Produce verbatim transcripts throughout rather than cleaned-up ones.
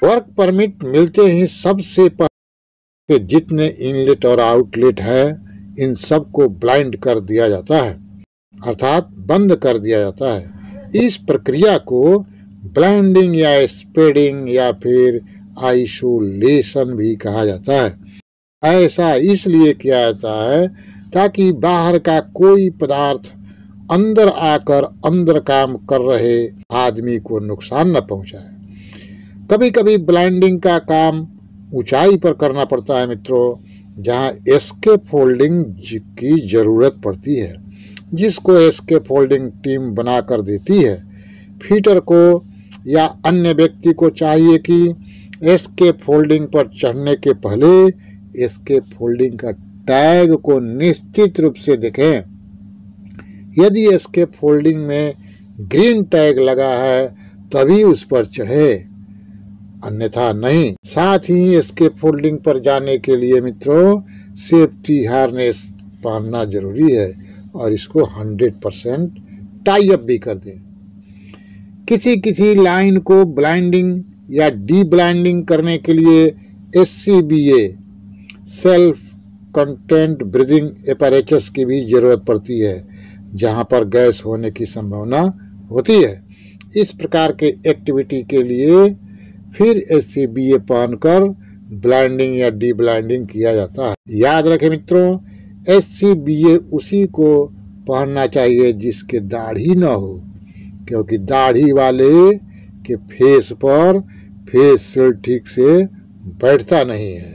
Work permit मिलते ही सबसे पहले जितने इनलेट और आउटलेट है इन सबको ब्लाइंड कर दिया जाता है, अर्थात बंद कर दिया जाता है। इस प्रक्रिया को ब्लाइंडिंग या स्प्रेडिंग या फिर आइसोलेशन भी कहा जाता है। ऐसा इसलिए किया जाता है ताकि बाहर का कोई पदार्थ अंदर आकर अंदर काम कर रहे आदमी को नुकसान न पहुंचाए। कभी कभी ब्लाइंडिंग का काम ऊंचाई पर करना पड़ता है मित्रों, जहां एस्केप होल्डिंग की जरूरत पड़ती है, जिसको एस्केप होल्डिंग टीम बनाकर देती है। फीटर को या अन्य व्यक्ति को चाहिए कि एस्केप होल्डिंग पर चढ़ने के पहले एस्केप होल्डिंग का टैग को निश्चित रूप से देखें। यदि एस्केप होल्डिंग में ग्रीन टैग लगा है तभी उस पर चढ़े, अन्यथा नहीं। साथ ही एस्केप होल्डिंग पर जाने के लिए मित्रों सेफ्टी हार्नेस पहनना जरूरी है और इसको हंड्रेड परसेंट टाई अप भी कर दें। किसी किसी लाइन को ब्लाइंडिंग या डी ब्लाइंडिंग करने के लिए S C B A self contained breathing apparatus की भी जरूरत पड़ती है, जहां पर गैस होने की संभावना होती है। इस प्रकार के एक्टिविटी के लिए फिर एस सी बी ए पहनकर ब्लाइंडिंग या डी ब्लाइंडिंग किया जाता है। याद रखें मित्रों, एस सी बी ए उसी को पहनना चाहिए जिसके दाढ़ी न हो, क्योंकि दाढ़ी वाले के फेस पर फेस शील्ड ठीक से बैठता नहीं है।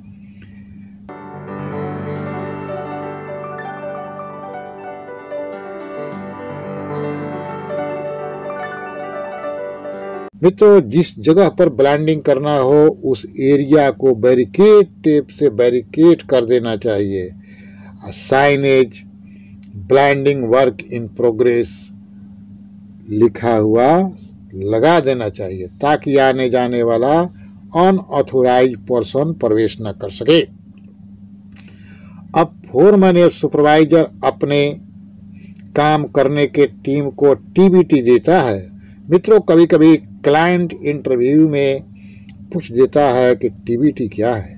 मित्रों, जिस जगह पर ब्लाइंडिंग करना हो उस एरिया को बैरिकेड टेप से बैरिकेड कर देना चाहिए। Signage blinding work in progress लिखा हुआ लगा देना चाहिए ताकि आने जाने वाला अनऑथोराइज्ड पर्सन प्रवेश न कर सके। अब फोरमैन या सुपरवाइजर अपने काम करने के टीम को टी बी टी देता है। मित्रों, कभी कभी क्लाइंट इंटरव्यू में पूछ देता है कि टी बी टी क्या है।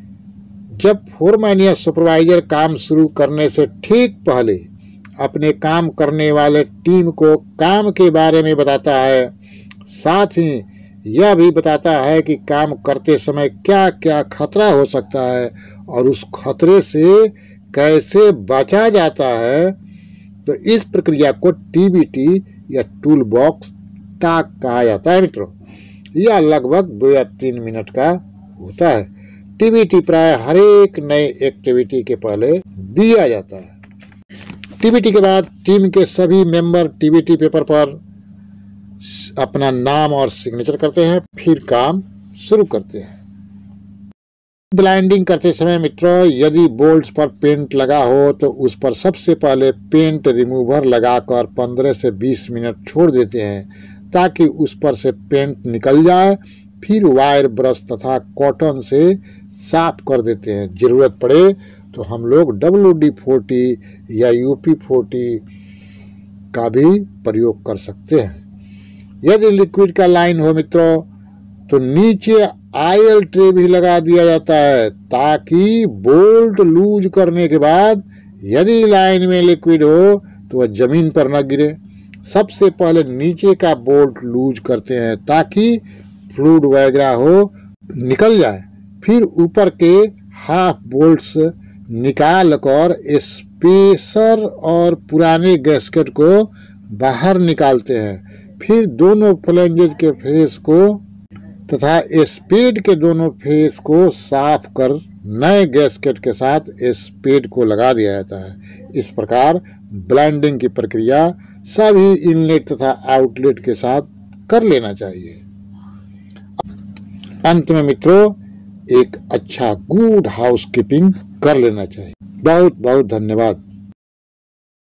जब फोरमैन या सुपरवाइजर काम शुरू करने से ठीक पहले अपने काम करने वाले टीम को काम के बारे में बताता है, साथ ही यह भी बताता है कि काम करते समय क्या क्या खतरा हो सकता है और उस खतरे से कैसे बचा जाता है, तो इस प्रक्रिया को टी बी टी या टूल बॉक्स टास्क कहा जाता है। मित्रों, यह लगभग दो या तीन मिनट का होता है। टी बी टी प्राय हर एक नए एक्टिविटी के पहले दिया जाता है। टी बी टी के बाद टीम के सभी member T B T paper पर अपना नाम और सिग्नेचर करते हैं, फिर काम शुरू करते हैं। ब्लाइंडिंग करते समय मित्रों, यदि बोल्ट्स पर पेंट लगा हो तो उस पर सबसे पहले पेंट रिमूवर लगाकर पंद्रह से बीस मिनट छोड़ देते हैं ताकि उस पर से पेंट निकल जाए। फिर वायर ब्रश तथा कॉटन से साफ कर देते हैं। जरूरत पड़े तो हम लोग डब्ल्यू डी फोर्टी या यू पी फोर्टी का भी प्रयोग कर सकते हैं। यदि लिक्विड का लाइन हो मित्रों तो नीचे आयल ट्रे भी लगा दिया जाता है ताकि बोल्ट लूज करने के बाद यदि लाइन में लिक्विड हो तो वह जमीन पर न गिरे। सबसे पहले नीचे का बोल्ट लूज करते हैं ताकि फ्लूइड वगैरह हो निकल जाए। फिर ऊपर के हाफ बोल्ट्स निकाल कर स्पेसर और पुराने गैस्केट को बाहर निकालते हैं। फिर दोनों फ्लैंजेस के फेस को तथा स्पेड के दोनों फेस को साफ कर नए गैस्केट के साथ स्पेड को लगा दिया जाता है। इस प्रकार ब्लाइंडिंग की प्रक्रिया सभी इनलेट तथा आउटलेट के साथ कर लेना चाहिए। अंत में मित्रों, एक अच्छा गुड हाउसकीपिंग कर लेना चाहिए। बहुत बहुत धन्यवाद।